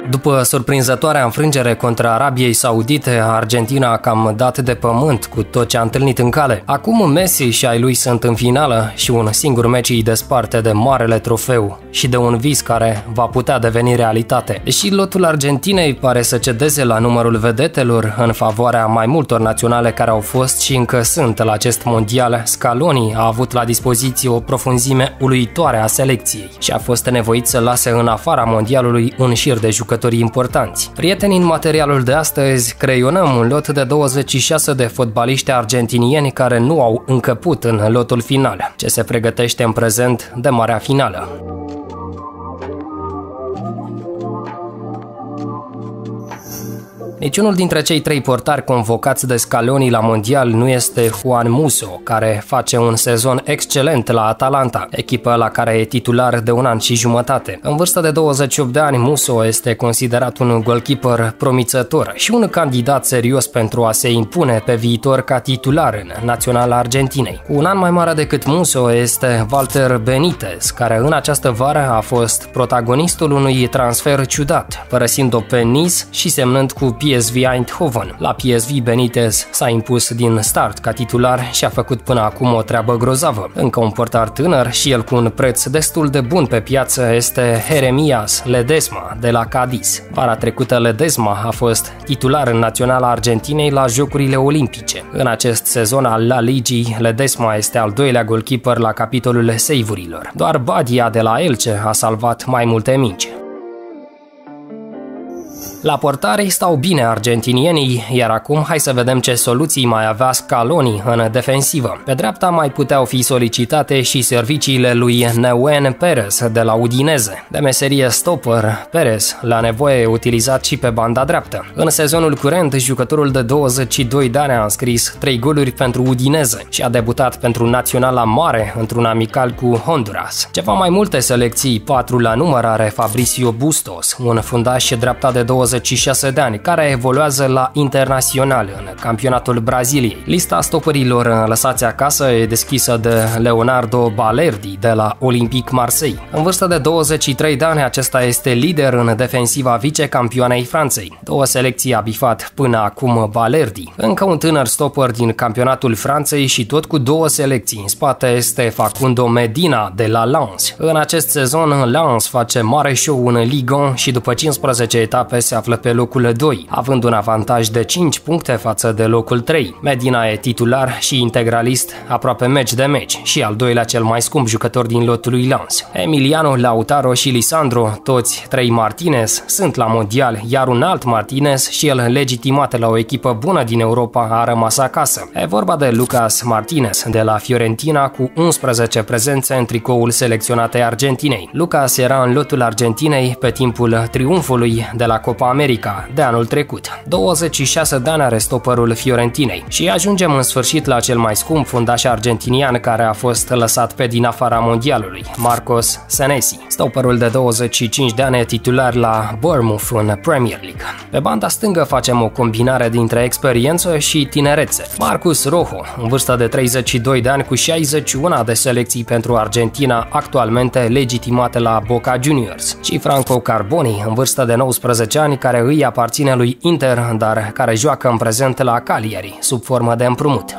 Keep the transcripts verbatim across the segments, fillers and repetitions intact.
După surprinzătoarea înfrângere contra Arabiei Saudite, Argentina a cam dat de pământ cu tot ce a întâlnit în cale. Acum Messi și ai lui sunt în finală și un singur meci îi desparte de marele trofeu și de un vis care va putea deveni realitate. Și lotul Argentinei pare să cedeze la numărul vedetelor în favoarea mai multor naționale care au fost și încă sunt la acest mondial. Scaloni a avut la dispoziție o profunzime uluitoare a selecției și a fost nevoit să lase în afara mondialului un șir de jucători importanți. Prieteni, în materialul de astăzi creionăm un lot de douăzeci și șase de fotbaliști argentinieni care nu au încăput în lotul final, ce se pregătește în prezent de marea finală. Niciunul dintre cei trei portari convocați de Scaloni la mondial nu este Juan Musso, care face un sezon excelent la Atalanta, echipă la care e titular de un an și jumătate. În vârstă de douăzeci și opt de ani, Musso este considerat un goalkeeper promițător și un candidat serios pentru a se impune pe viitor ca titular în naționala Argentinei. Cu un an mai mare decât Musso este Walter Benitez, care în această vară a fost protagonistul unui transfer ciudat, părăsind-o pe Nice și semnând cu P S V Eindhoven. La P S V, Benitez s-a impus din start ca titular și a făcut până acum o treabă grozavă. Încă un portar tânăr și el cu un preț destul de bun pe piață este Jeremías Ledesma de la Cadiz. Vara trecută Ledesma a fost titular în naționala Argentinei la Jocurile Olimpice. În acest sezon al La Ligii, Ledesma este al doilea goalkeeper la capitolul save-urilor. Doar Badia de la Elche a salvat mai multe mingi. La portare stau bine argentinienii, iar acum hai să vedem ce soluții mai avea Scaloni în defensivă. Pe dreapta mai puteau fi solicitate și serviciile lui Neuen Perez de la Udinese. De meserie stopper, Perez la nevoie utilizat și pe banda dreaptă. În sezonul curent, jucătorul de douăzeci și doi de ani a înscris trei goluri pentru Udinese și a debutat pentru naționala mare într-un amical cu Honduras. Ceva mai multe selecții, patru la număr, are Fabricio Bustos, un fundaș dreapta de douăzeci și șase de ani, care evoluează la Internacional în campionatul Braziliei. Lista stopărilor lăsați acasă e deschisă de Leonardo Balerdi de la Olympique Marseille. În vârstă de douăzeci și trei de ani, acesta este lider în defensiva vicecampioanei Franței. Două selecții a bifat până acum Balerdi. Încă un tânăr stopper din campionatul Franței și tot cu două selecții în spate este Facundo Medina de la Lens. În acest sezon, Lens face mare show în Ligue unu și după cincisprezece etape se află pe locul doi, având un avantaj de cinci puncte față de locul trei. Medina e titular și integralist aproape meci de meci și al doilea cel mai scump jucător din lotul lui Lens. Emiliano, Lautaro și Lisandro, toți trei Martinez, sunt la mondial, iar un alt Martinez, și el legitimat la o echipă bună din Europa, a rămas acasă. E vorba de Lucas Martinez de la Fiorentina cu unsprezece prezențe în tricoul selecționatei Argentinei. Lucas era în lotul Argentinei pe timpul triumfului de la Copa America de anul trecut. douăzeci și șase de ani are stopperul Fiorentinei și ajungem în sfârșit la cel mai scump fundaș argentinian care a fost lăsat pe din afara mondialului, Marcos Senesi. Stopperul de douăzeci și cinci de ani e titular la Bournemouth în Premier League. Pe banda stângă facem o combinare dintre experiență și tinerețe. Marcus Rojo, în vârstă de treizeci și doi de ani, cu șaizeci și unu de selecții pentru Argentina, actualmente legitimate la Boca Juniors, și Franco Carboni, în vârstă de nouăsprezece ani, care îi aparține lui Inter, dar care joacă în prezent la Cagliari, sub formă de împrumut.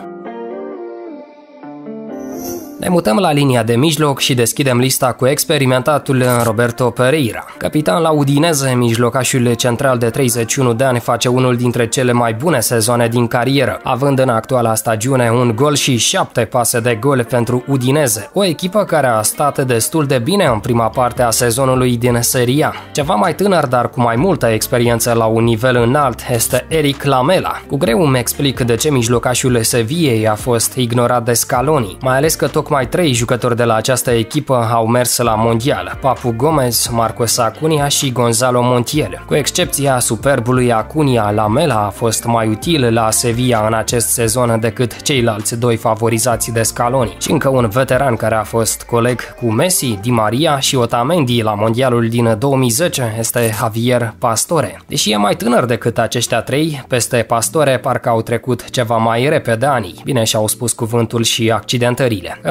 Ne mutăm la linia de mijloc și deschidem lista cu experimentatul Roberto Pereira. Capitan la Udinese, mijlocașul central de treizeci și unu de ani face unul dintre cele mai bune sezoane din carieră, având în actuala stagiune un gol și șapte pase de gol pentru Udinese, o echipă care a stat destul de bine în prima parte a sezonului din Serie A. Ceva mai tânăr, dar cu mai multă experiență la un nivel înalt, este Eric Lamela. Cu greu îmi explic de ce mijlocașul Sevillei a fost ignorat de Scaloni, mai ales că tocmai Mai trei jucători de la această echipă au mers la mondial: Papu Gomez, Marcos Acuña și Gonzalo Montiel. Cu excepția superbului Acuña, Lamela a fost mai util la Sevilla în acest sezon decât ceilalți doi favorizați de Scaloni. Și încă un veteran care a fost coleg cu Messi, Di Maria și Otamendi la mondialul din două mii zece este Javier Pastore. Deși e mai tânăr decât aceștia trei, peste Pastore parcă au trecut ceva mai repede anii. Bine, și-au spus cuvântul și accidentările. În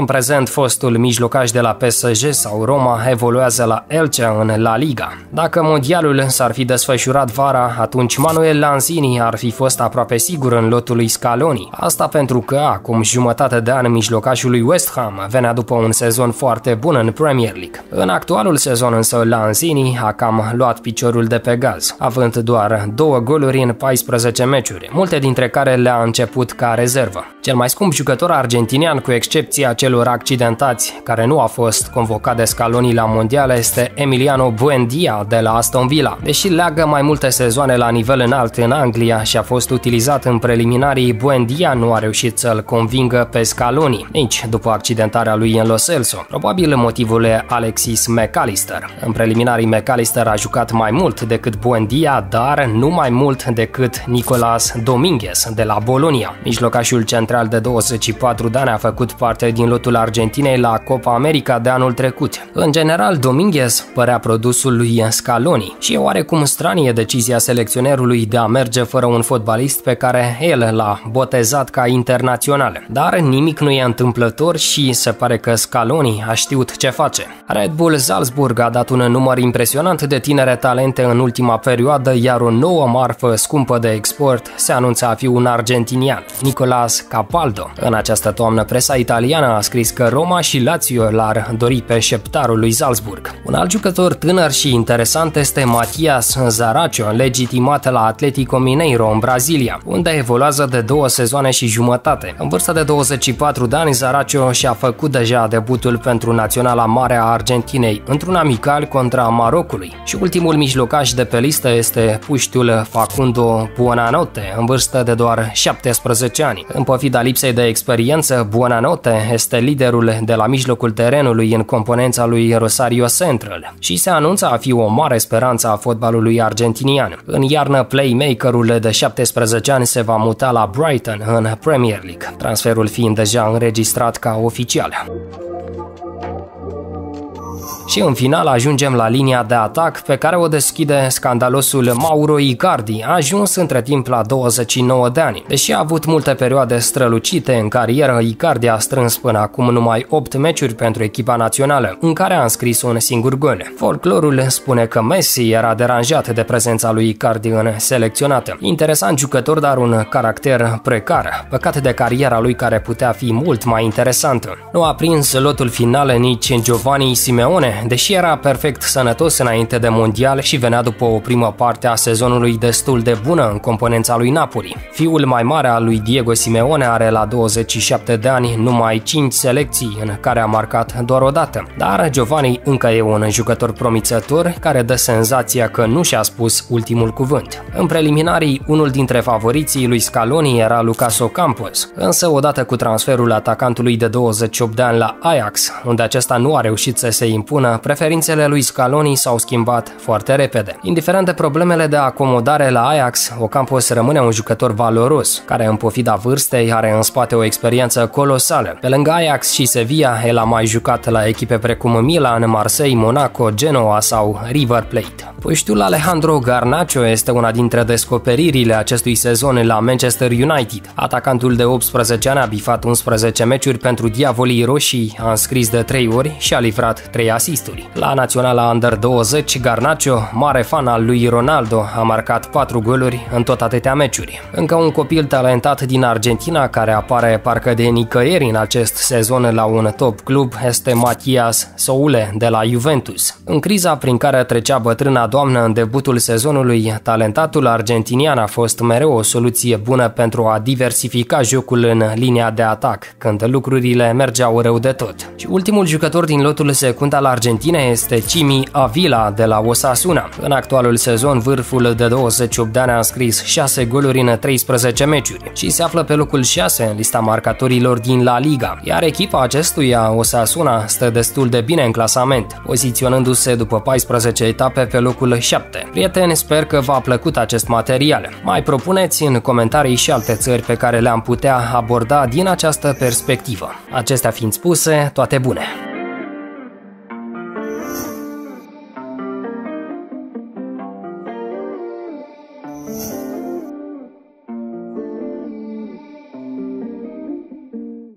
prezent, fostul mijlocaș de la P S G sau Roma evoluează la Elche în La Liga. Dacă mondialul s-ar fi desfășurat vara, atunci Manuel Lanzini ar fi fost aproape sigur în lotul lui Scaloni. Asta pentru că, acum jumătate de an, mijlocașul lui West Ham venea după un sezon foarte bun în Premier League. În actualul sezon însă Lanzini a cam luat piciorul de pe gaz, având doar două goluri în paisprezece meciuri, multe dintre care le-a început ca rezervă. Cel mai scump jucător argentinian, cu excepția celor accidentați, care nu a fost convocat de Scaloni la mondiale, este Emiliano Buendia de la Aston Villa. Deși leagă mai multe sezoane la nivel înalt în Anglia și a fost utilizat în preliminarii, Buendia nu a reușit să-l convingă pe Scaloni, nici după accidentarea lui în Lo Celso. Probabil motivul e Alexis McAllister. În preliminarii McAllister a jucat mai mult decât Buendia, dar nu mai mult decât Nicolas Dominguez de la Bologna. Mijlocașul central de douăzeci și patru de ani a făcut parte din lotul Argentinei la Copa America de anul trecut. În general, Dominguez părea produsul lui Scaloni și e oarecum stranie decizia selecționerului de a merge fără un fotbalist pe care el l-a botezat ca internațional. Dar nimic nu e întâmplător și se pare că Scaloni a știut ce face. Red Bull Salzburg a dat un număr impresionant de tinere talente în ultima perioadă, iar o nouă marfă scumpă de export se anunță a fi un argentinian, Nicolas Capaldo. În această toamnă, presa italiană a scris că Roma și Lazio l-ar dori pe șeptarul lui Salzburg. Un alt jucător tânăr și interesant este Matias Zaracho, legitimat la Atletico Mineiro în Brazilia, unde evoluează de două sezoane și jumătate. În vârstă de douăzeci și patru de ani, Zaracho și-a făcut deja debutul pentru naționala mare a Argentinei într-un amical contra Marocului. Și ultimul mijlocaș de pe listă este puștiul Facundo Buonanotte, în vârstă de doar șaptesprezece ani. În pofida lipsei de experiență, Buonanotte este liderul de la mijlocul terenului în componența lui Rosario Central și se anunță a fi o mare speranță a fotbalului argentinian. În iarnă, playmakerul de șaptesprezece ani se va muta la Brighton în Premier League, transferul fiind deja înregistrat ca oficial. Și în final ajungem la linia de atac pe care o deschide scandalosul Mauro Icardi, ajuns între timp la douăzeci și nouă de ani. Deși a avut multe perioade strălucite în carieră, Icardi a strâns până acum numai opt meciuri pentru echipa națională, în care a înscris un singur gol. Folclorul spune că Messi era deranjat de prezența lui Icardi în selecționată. Interesant jucător, dar un caracter precar, păcat de cariera lui care putea fi mult mai interesantă. Nu a prins lotul final nici Giovanni Simeone, deși era perfect sănătos înainte de mondial și venea după o primă parte a sezonului destul de bună în componența lui Napoli. Fiul mai mare al lui Diego Simeone are la douăzeci și șapte de ani numai cinci selecții în care a marcat doar o dată, dar Giovanni încă e un jucător promițător care dă senzația că nu și-a spus ultimul cuvânt. În preliminarii, unul dintre favoriții lui Scaloni era Lucas Ocampos, însă odată cu transferul atacantului de douăzeci și opt de ani la Ajax, unde acesta nu a reușit să se impună, preferințele lui Scaloni s-au schimbat foarte repede. Indiferent de problemele de acomodare la Ajax, Ocampos rămâne un jucător valoros, care în pofida vârstei are în spate o experiență colosală. Pe lângă Ajax și Sevilla, el a mai jucat la echipe precum Milan, Marseille, Monaco, Genoa sau River Plate. Puștiul Alejandro Garnacho este una dintre descoperirile acestui sezon la Manchester United. Atacantul de optsprezece ani a bifat unsprezece meciuri pentru Diavolii Roșii, a înscris de trei ori și a livrat trei asisturi. La naționala Under douăzeci, Garnacho, mare fan al lui Ronaldo, a marcat patru goluri în tot atâtea meciuri. Încă un copil talentat din Argentina care apare parcă de nicăieri în acest sezon la un top club este Matias Soule de la Juventus. În criza prin care trecea bătrâna doamnă în debutul sezonului, talentatul argentinian a fost mereu o soluție bună pentru a diversifica jocul în linia de atac, când lucrurile mergeau rău de tot. Și ultimul jucător din lotul secund al Argentinei este Chimi Avila de la Osasuna. În actualul sezon, vârful de douăzeci și opt de ani a înscris șase goluri în treisprezece meciuri și se află pe locul șase în lista marcatorilor din La Liga, iar echipa acestuia, Osasuna, stă destul de bine în clasament, poziționându-se după paisprezece etape pe locul șapte. Prieteni, sper că v-a plăcut acest material. Mai propuneți în comentarii și alte țări pe care le-am putea aborda din această perspectivă. Acestea fiind spuse, toate bune! You